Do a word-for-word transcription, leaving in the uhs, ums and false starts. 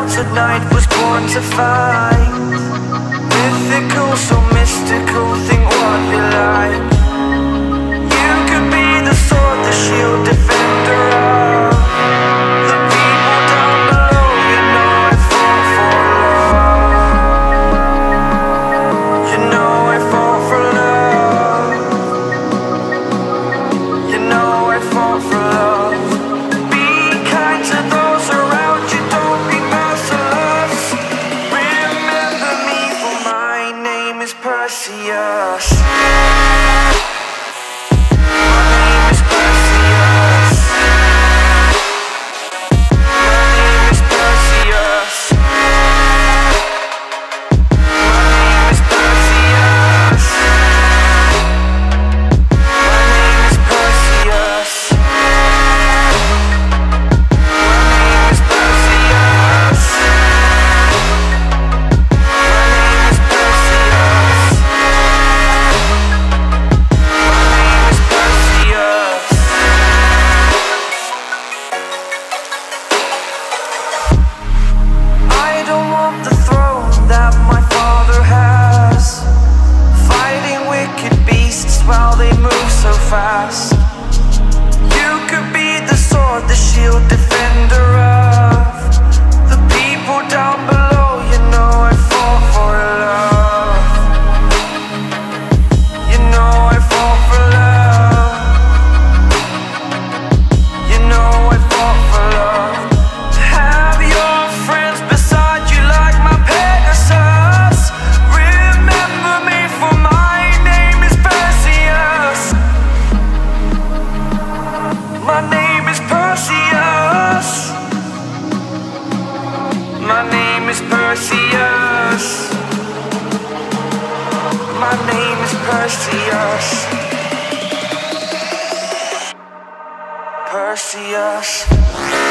out tonight was born to fight. Mythical, so mystical, think what you like. You could be the sword, the shield, defender of the people down below. You know I fought for love. You know I fought for love. You know I fought for love. Be kind to those around you, don't be merciless. Remember me, for my name is Perseus. While they move so fast, you could be the sword, the shield, defender of the people down below. You know I fought for love. You know I fought for love. You know I fought for love. Have your friends beside you like my Pegasus. Remember me, for my name is Perseus. My name is Perseus. My name is Perseus. My name is Perseus. Perseus.